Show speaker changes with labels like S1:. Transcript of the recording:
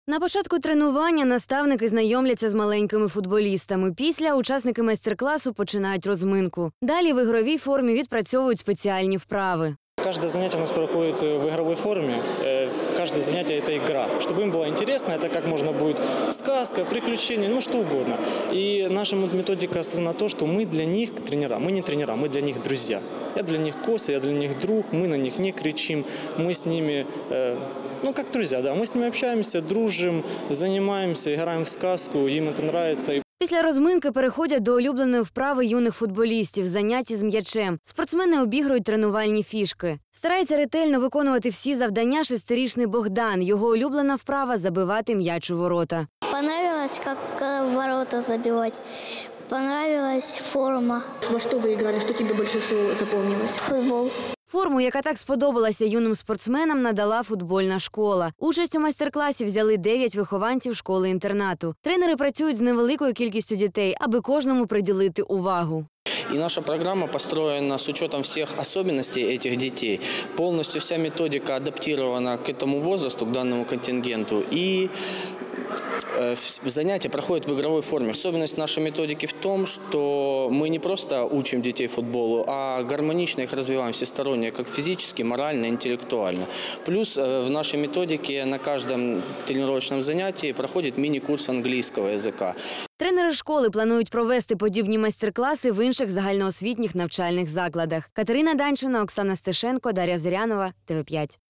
S1: На початку тренування наставники знайомляться з маленькими футболістами. Після учасники майстер-класу починають розминку. Далі в ігровій формі відпрацьовують спеціальні вправи.
S2: Каждое занятие у нас проходит в игровой форме. Каждое занятие – это игра. Чтобы им было интересно, это как можно будет сказка, приключения, ну что угодно. И наша методика основана на то, что мы для них тренера. Мы не тренера, мы для них друзья. Я для них Костя, я для них друг, мы на них не кричим. Мы с ними, как друзья, да. Мы с ними общаемся, дружим, занимаемся, играем в сказку, им это нравится.
S1: Після розминки переходять до улюбленої вправи юних футболістів – заняття з м'ячем. Спортсмени обігрують тренувальні фішки. Старається ретельно виконувати всі завдання шестирічний Богдан. Його улюблена вправа – забивати м'яч у ворота.
S3: Понравилось, как в ворота забивать. Понравилась форма.
S4: Во что вы играли? Что тебе больше всего запомнилось?
S3: Футбол.
S1: Форму, яка так сподобалася юним спортсменам, надала футбольна школа. Участь у майстер-класі взяли 9 вихованців школи-інтернату. Тренери працюють з невеликою кількістю дітей, аби кожному приділити увагу.
S5: И наша программа построена с учетом всех особенностей этих детей. Полностью вся методика адаптирована к этому возрасту, к данному контингенту. И занятия проходят в игровой форме. Особенность нашей методики в том, что мы не просто учим детей футболу, а гармонично их развиваем всесторонне, как физически, морально, интеллектуально. Плюс в нашей методике на каждом тренировочном занятии проходит мини-курс английского языка.
S1: Тренери школи планують провести подібні майстер-класи в інших загальноосвітніх навчальних закладах. Катерина Данчина, Оксана Стешенко, Дар'я Зирянова, ТВ5.